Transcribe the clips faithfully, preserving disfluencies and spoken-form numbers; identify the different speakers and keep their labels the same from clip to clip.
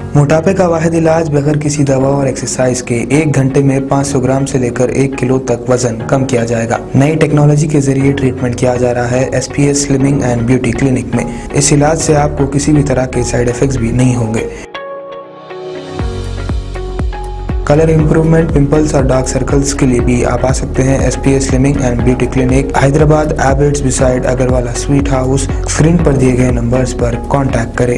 Speaker 1: मोटापे का वाहिद इलाज बगैर किसी दवा और एक्सरसाइज के एक घंटे में पाँच सौ ग्राम से लेकर एक किलो तक वजन कम किया जाएगा। नई टेक्नोलॉजी के जरिए ट्रीटमेंट किया जा रहा है S P S slimming and beauty clinic में। इस इलाज से आपको किसी भी तरह के साइड इफेक्ट्स भी नहीं होंगे। कलर इंप्रूवमेंट, पिंपल्स और डार्क सर्कल्स के लिए भी आप आ सकते हैं S P S slimming and beauty clinic, Hyderabad, Abids beside Agarwala sweet house. Screen पर दिए गए नंबर्स पर कॉन्टैक्ट करें।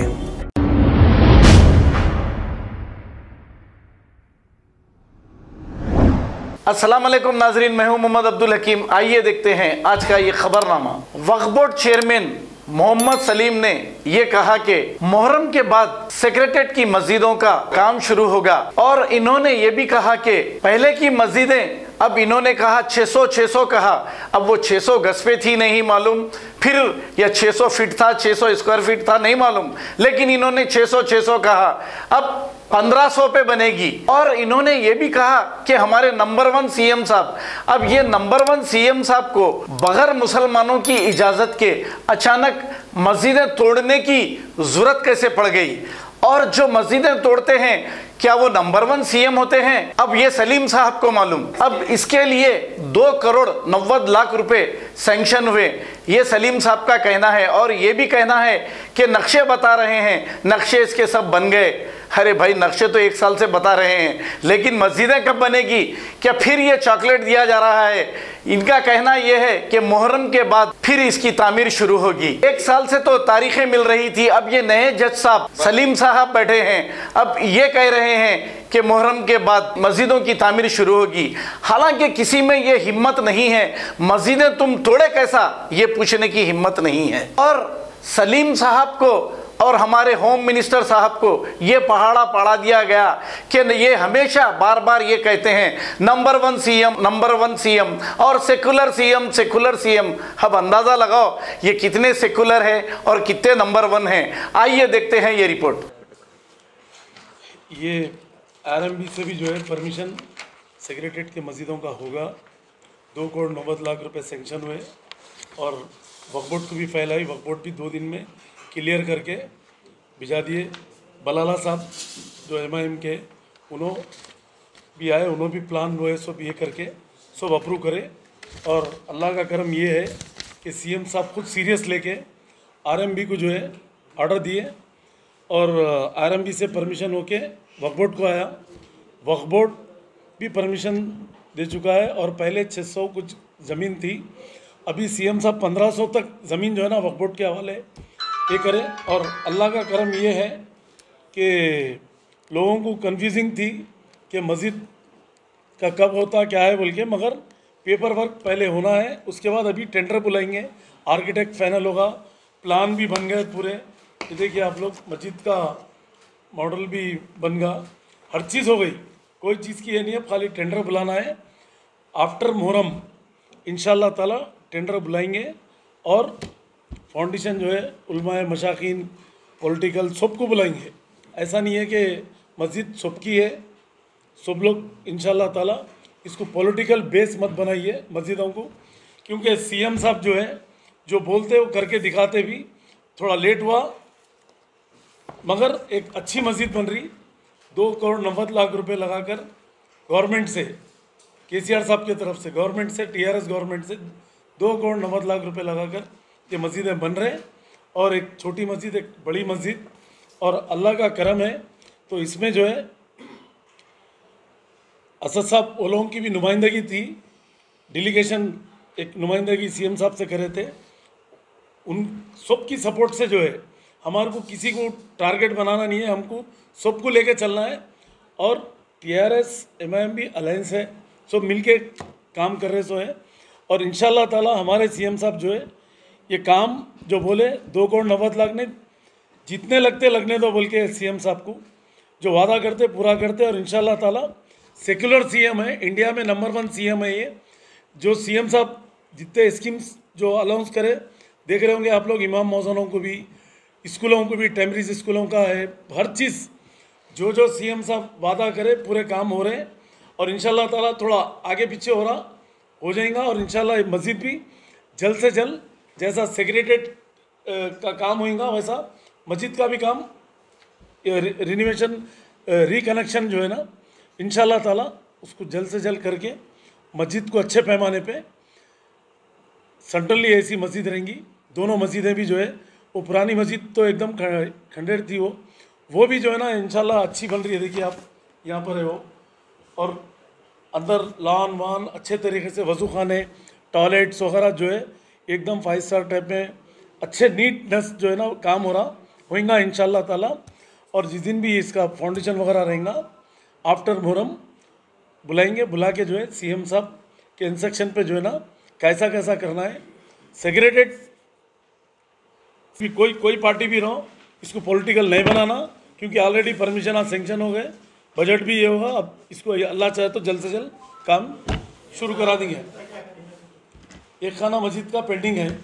Speaker 2: अस्सलाम वालेकुम नाजरीन, मैं हूं मोहम्मद अब्दुल हकीम। आइए देखते हैं आज का ये खबरनामा। वक्फ बोर्ड चेयरमैन मोहम्मद सलीम ने ये कहा कि मुहर्रम के बाद सेक्रेटेरिएट की मस्जिदों का काम शुरू होगा और इन्होंने ये भी कहा कि पहले की मस्जिदें, अब इन्होंने कहा छह सौ छह सौ कहा, अब वो छह सौ गज पे थी नहीं मालूम, फिर या छह सौ फीट था, छह सौ स्क्वायर फीट था नहीं मालूम, लेकिन इन्होंने छह सौ छह सौ कहा, अब पंद्रह सौ पे बनेगी। और इन्होंने ये भी कहा कि हमारे नंबर वन सीएम साहब, अब ये नंबर वन सीएम साहब को बगैर मुसलमानों की इजाज़त के अचानक मस्जिदें तोड़ने की ज़रूरत कैसे पड़ गई, और जो मस्जिदें तोड़ते हैं क्या वो नंबर वन सीएम होते हैं? अब ये सलीम साहब को मालूम। अब इसके लिए दो करोड़ नब्बे लाख रुपए सैंक्शन हुए, ये सलीम साहब का कहना है। और ये भी कहना है कि नक्शे बता रहे हैं, नक्शे इसके सब बन गए। अरे भाई, नक्शे तो एक साल से बता रहे हैं, लेकिन मस्जिदें कब बनेगी? क्या फिर ये चॉकलेट दिया जा रहा है? इनका कहना यह है कि मुहर्रम के बाद फिर इसकी तामीर शुरू होगी। एक साल से तो तारीखें मिल रही थी, अब ये नए जज साहब सलीम साहब बैठे हैं, अब ये कह रहे हैं कि मुहर्रम के बाद मस्जिदों की तामीर शुरू होगी। हालांकि किसी में ये हिम्मत नहीं है, मस्जिदें तुम तोड़े कैसा, ये पूछने की हिम्मत नहीं है। और सलीम साहब को और हमारे होम मिनिस्टर साहब को ये पहाड़ा पढ़ा दिया गया कि ये हमेशा बार बार ये कहते हैं number one CM, number one CM और सेकुलर सीएम, सेकुलर सीएम। अब अंदाज़ा लगाओ ये कितने सेकुलर है और कितने नंबर वन हैं। आइए देखते हैं ये रिपोर्ट।
Speaker 3: ये आरएमबी से भी जो है परमिशन सेक्रेटेरिएट के मस्जिदों का होगा। दो करोड़ नब्बे लाख रुपए सेंक्शन हुए और वक्फ बोर्ड को भी फैलाई। वक्फ बोर्ड भी दो दिन में क्लियर करके भिजा दिए। बलाला साहब जो एम आई एम के, उन्होंने भी आए, उन्होंने भी प्लान वो है सब ये करके सब अप्रूव करे। और अल्लाह का करम ये है कि सीएम साहब खुद सीरियस लेके आरएमबी को जो है ऑर्डर दिए और आरएमबी से परमिशन होके वक्फ बोर्ड को आया। वक्फ बोर्ड भी परमिशन दे चुका है और पहले छह सौ कुछ ज़मीन थी, अभी सीएम साहब पंद्रह सौ तक ज़मीन जो है ना वक्फ बोर्ड के हवाले ये करें। और अल्लाह का करम ये है कि लोगों को कन्फ्यूजिंग थी कि मस्जिद का कब होता क्या है बोल के, मगर पेपर वर्क पहले होना है, उसके बाद अभी टेंडर बुलाएंगे, आर्किटेक्ट फाइनल होगा, प्लान भी बन गए पूरे। ये देखिए आप लोग, मस्जिद का मॉडल भी बन गया, हर चीज़ हो गई, कोई चीज़ की ये नहीं है, खाली टेंडर बुलाना है। आफ्टर मुहर्रम इंशाअल्लाह ताला टेंडर बुलाएंगे और फाउंडेशन जो है उलमाए मशाकीन, पॉलिटिकल सबको बुलाएंगे। ऐसा नहीं है कि मस्जिद सबकी है, सब लोग इंशाअल्लाह ताला इसको पॉलिटिकल बेस मत बनाइए मस्जिदों को, क्योंकि सीएम साहब जो है जो बोलते वो करके दिखाते भी। थोड़ा लेट हुआ मगर एक अच्छी मस्जिद बन रही। दो करोड़ नब्बे लाख रुपए लगाकर गवर्नमेंट से, केसीआर साहब की तरफ से, गवर्नमेंट से, टीआरएस गवर्नमेंट से दो करोड़ नब्बे लाख रुपए लगाकर ये मस्जिदें बन रहे हैं। और एक छोटी मस्जिद, एक बड़ी मस्जिद, और अल्लाह का करम है तो इसमें जो है असद साहब वो लोगों की भी नुमाइंदगी थी, डेलीगेशन एक नुमाइंदगी सीएम साहब से करे थे। उन सब की सपोर्ट से जो है हमारे को किसी को टारगेट बनाना नहीं है, हमको सबको लेके चलना है। और टीआरएस एमआईएम भी अलायंस है, सब मिलके काम कर रहे सो है। और इंशाल्लाह ताला हमारे सीएम साहब जो है ये काम जो बोले दो करोड़ नब्बे लाख ने जितने लगते लगने दो बोल के सीएम साहब को जो वादा करते पूरा करते। और इंशाल्लाह ताला सेक्युलर सीएम है, इंडिया में नंबर वन सीएम है ये। जो सीएम साहब जितने स्कीम्स जो अनाउंस करे देख रहे होंगे आप लोग, इमाम मौज़नों को भी, स्कूलों को भी, टेम्परेरी स्कूलों का है, हर चीज़ जो जो सीएम साहब वादा करे पूरे काम हो रहे हैं। और इंशाल्लाह ताला थोड़ा आगे पीछे हो रहा हो जाएगा। और इंशाल्लाह ये मस्जिद भी जल्द से जल्द, जैसा सेक्रेटेरिएट का काम होगा वैसा मस्जिद का भी काम रिनोवेशन रिकनेक्शन जो है ना, इंशाल्लाह ताला उसको जल्द से जल्द करके मस्जिद को अच्छे पैमाने पे सेंट्रली ऐसी मस्जिद रहेंगी। दोनों मस्जिदें भी जो है, वो पुरानी मस्जिद तो एकदम खंडेर थी, वो वो भी जो है ना इंशाल्लाह अच्छी बन रही है। देखिए आप यहाँ पर है वो, और अंदर लॉन वान अच्छे तरीके से, वज़ू खाने, टॉयलेट्स वगैरह जो है एकदम फाइव स्टार टाइप में अच्छे नीटनेस जो है ना काम हो रहा होगा इंशाल्लाह ताला। और जिस दिन भी इसका फाउंडेशन वगैरह रहेगा आफ्टर मुहर्रम बुलाएंगे, बुला के जो है सीएम साहब के इंस्ट्रक्शन पे जो है ना कैसा कैसा करना है। सेग्रेटेड कोई कोई पार्टी भी रहो, इसको पॉलिटिकल नहीं बनाना, क्योंकि ऑलरेडी परमिशन आज सेंक्शन हो गए, बजट भी ये होगा। अब इसको अल्लाह चाहे तो जल्द से जल्द काम शुरू करा देंगे। एक खाना मस्जिद का पेंडिंग है,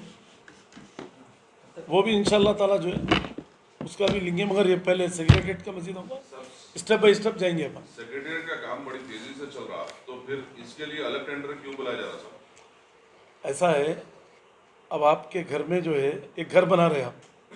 Speaker 3: वो भी इंशाल्लाह ताला जो है उसका भी लेंगे, मगर ये पहले सेक्रेटरीट का मस्जिद होगा, स्टेप बाय स्टेप जाएंगे अपन।
Speaker 4: सेक्रेटरीट का काम बड़ी तेजी से चल रहा, तो फिर इसके लिए अलग टेंडर क्यों बुलाया जा रहा सर?
Speaker 3: ऐसा है, अब आपके घर में जो है एक घर बना रहे आप,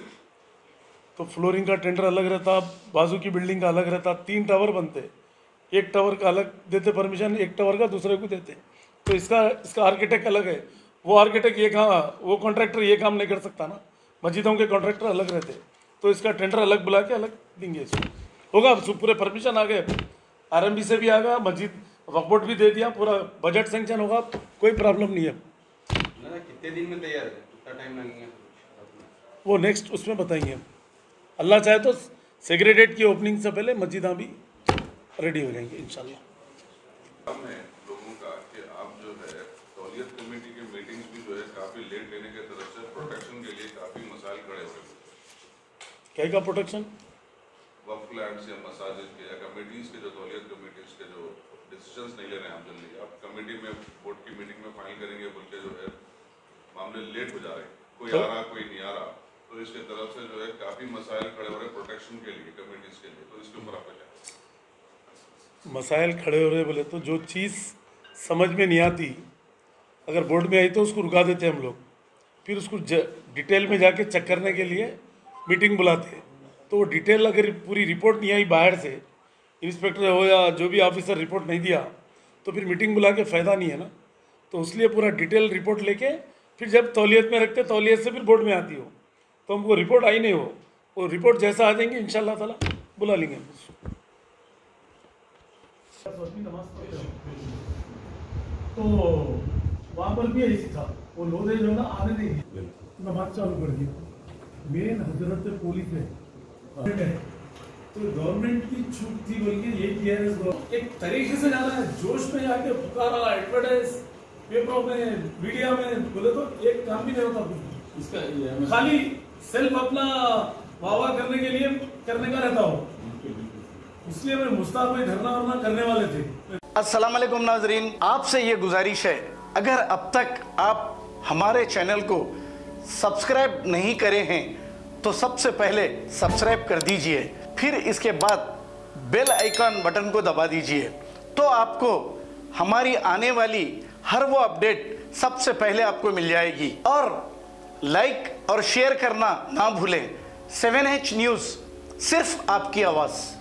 Speaker 3: तो फ्लोरिंग का टेंडर अलग रहता, बाजू की बिल्डिंग का अलग रहता, तीन टावर बनते, एक टावर का अलग देते परमिशन, एक टावर का दूसरे को देते। तो इसका इसका आर्किटेक्ट अलग है, वो आर्किटेक्ट ये काम, वो कॉन्ट्रैक्टर ये काम नहीं कर सकता ना, मस्जिदों के कॉन्ट्रैक्टर अलग रहते, तो इसका टेंडर अलग बुला के अलग देंगे। इसको होगा, पूरे परमिशन आ गए, आरएमबी से भी आ गया, मस्जिद वक्फ बोर्ड भी दे दिया, पूरा बजट सेंक्शन होगा, कोई प्रॉब्लम नहीं है।
Speaker 5: कितने दिन में तैयार है, कितना टाइम लगेगा?
Speaker 3: वो नेक्स्ट उसमें बताएंगे। अल्लाह चाहे तो सेक्रेटरीट की ओपनिंग से पहले मस्जिदां भी रेडी हो जाएंगे इंशाल्लाह।
Speaker 4: हम है लोगों का कि आप जो है तौलियत कमेटी की मीटिंग्स भी जो है काफ़ी लेट लेने की तरफ से प्रोटेक्शन के लिए काफ़ी मसाइल खड़े हो रहे।
Speaker 3: क्या का प्रोटेक्शन?
Speaker 4: वक्फ लैंड्स या मसाजिद के या कमेटीज़ के, जो तौलियत कमेटीज़ के जो डिसीजंस नहीं ले रहे हैं आप जल्दी, आप कमेटी में बोर्ड की मीटिंग में फाइल करेंगे बोल के जो है मामले लेट हो जा रहे हैं, कोई आ रहा कोई नहीं आ रहा, तो इसके तरफ से जो है काफ़ी मसाइल खड़े हो रहे हैं प्रोटेक्शन के लिए, कमेटीज़ के लिए, तो इसके ऊपर आपका क्या?
Speaker 3: मसाइल खड़े हो रहे बोले तो जो चीज़ समझ में नहीं आती, अगर बोर्ड में आई तो उसको रुका देते हम लोग, फिर उसको डिटेल में जाके चेक करने के लिए मीटिंग बुलाते। तो वो डिटेल अगर पूरी रिपोर्ट नहीं आई बाहर से, इंस्पेक्टर हो या जो भी ऑफिसर रिपोर्ट नहीं दिया, तो फिर मीटिंग बुला के फ़ायदा नहीं है ना। तो इसलिए पूरा डिटेल रिपोर्ट लेके फिर जब तौलियत में रखते, तौलियत से फिर बोर्ड में आती हो, तो हमको रिपोर्ट आई नहीं हो, वो रिपोर्ट जैसा आ जाएंगे इंशाल्लाह ताला बुला लेंगे। तो वहाँ पर भी ऐसी था, वो लोधे जो ना आने नहीं दिए, मैं बात चालू कर दी। मेन हजरत पुलिस है, तो गवर्नमेंट की छूट थी बोल के ये किया है, एक तरीके से जाना है, जोश में जाके पुकारा, एडवर्टाइज पेपरों में, मीडिया में बोले तो एक काम भी नहीं होता कुछ, इसका खाली सेल्फ अपना वाह वाह करने के लिए करने का रहता हो, इसलिए मैं मुस्ताक में धरना वरना करने वाले थे।
Speaker 2: अस्सलाम वालेकुम नाजरीन, आपसे ये गुजारिश है, अगर अब तक आप हमारे चैनल को सब्सक्राइब नहीं करे हैं तो सबसे पहले सब्सक्राइब कर दीजिए, फिर इसके बाद बेल आइकन बटन को दबा दीजिए, तो आपको हमारी आने वाली हर वो अपडेट सबसे पहले आपको मिल जाएगी। और लाइक और शेयर करना ना भूलें। सेवन एच न्यूज़, सिर्फ आपकी आवाज़।